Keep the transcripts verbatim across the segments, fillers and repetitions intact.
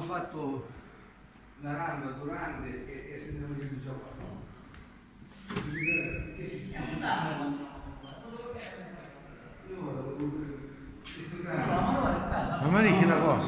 fatto la rampa durante e, e se ne è già qua. Ma mi dici una cosa?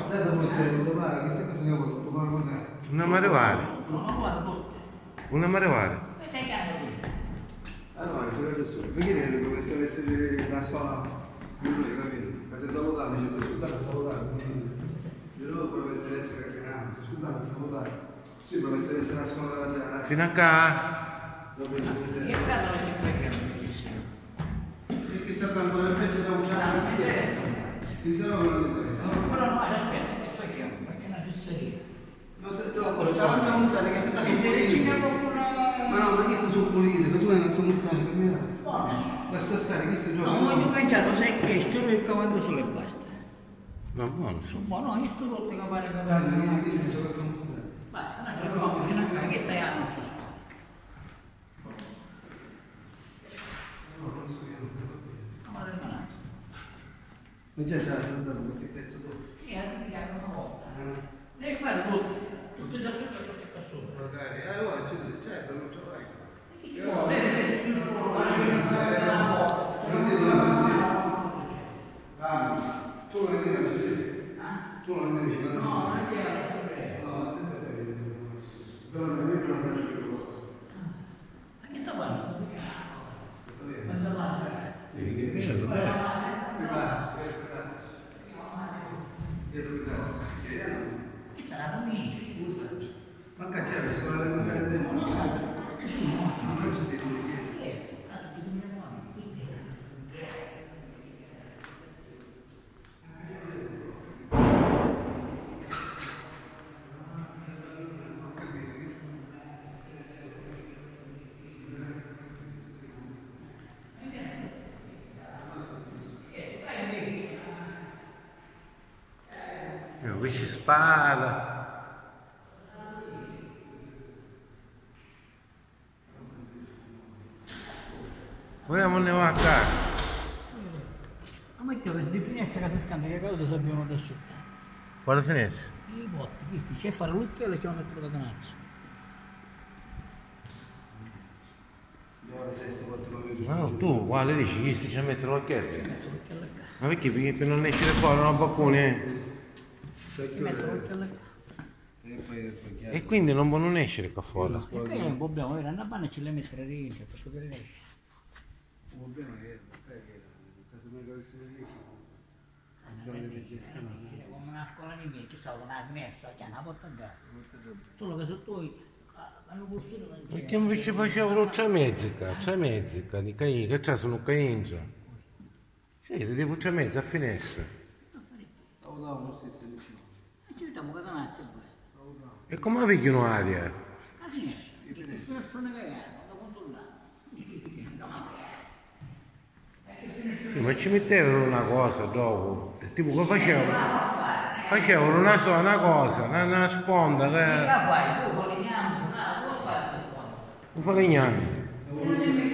Una marevale. Una marevale. Allora, c'era adesso. Perché come se avesse la scuola, lui, capito? Avete salutato, mi dice, scusate, salutato. Io non potrebbe essere campionato, scusate, salutato. Sì, potrebbe essere la scuola già. Fino a qua. Io credo che si fregano benissimo. Perché sta tanto nel pezzo da usare? Chi se no non interessa. Però no, aspetta, che fregano, perché è una fesseria. Ma se dopo, già lasciamo stare che se sta sul pulito. Ma no, ma chi sta sul pulito? Che tu non lasciamo stare, per me. Buono. Lascia stare, chi sta No, giocando? voglio mangiare, sai che sto nel comando solo e basta. No, buono sono. Buono, io sto rotto che pare che Guarda, chi sta giocando? ma non c'è proprio fino a qua, che stai a nostra scuola. Ma del manato. Ma già già, salutato qualche pezzo dopo. Sì, è una volta. Devi fare tutto, tutto da sotto e tutto da sopra. Magari, eh, allora, certo, non ce l'hai. Chi ci vuole? Non tu non è che sei? Tu non è che sei? no, non è vero, No, però non è che non faccio più cosa. ma che sta parlando? Ma da là, Che dicendo bene. Grazie, grazie. Che grazie. che sta la famiglia? Non so. Ma cacciare, scuola del mercato del mondo. Non so, ci sono. Ma ci sei tu di chi? Sì, sta tutti i miei uomini, questi. Io pesce spada. Vogliamo ne va a casa. Ma che per di finestra che si scambia, che cosa sappiamo adesso? Quale finestra? I botti, questi, c'è fare l'ultimo e ci vanno a mettere la canazza. Ora sei sto quattro minuti. Ma no, tu, quale dici? Chi stai a mettere l'occhietto? Metto l'occhiello a casa. Ma perché? Perché per non essere fuori una baccone? Metto l'occhiello a casa. E poi è E quindi non può non essere qua fuori. E qui non dobbiamo avere una panna e ce le mettere dentro per poter esce. un problema che è caso mai che avesse Come una scuola di miei, che stavo una finestra, c'è una porta a gas. Solo che sotto voi hanno costruito non c'è. Perché invece facevano tre mezzi qua, tre mezzi qua, di caini, che c'è sono cainza. Sì, ti devo tre mezzi a finestra. Stavo lo stesso vicino. E ci vediamo che canazza e basta. E come la picchiano aria? La finestra, che finestra che è, da controllare. Sì, ma ci mettevano una cosa dopo, tipo che facevano? Facevano una sola una cosa, una, una sponda Che che... la fai? Tu falegnami, tu fai tutto quanto. Un falegname.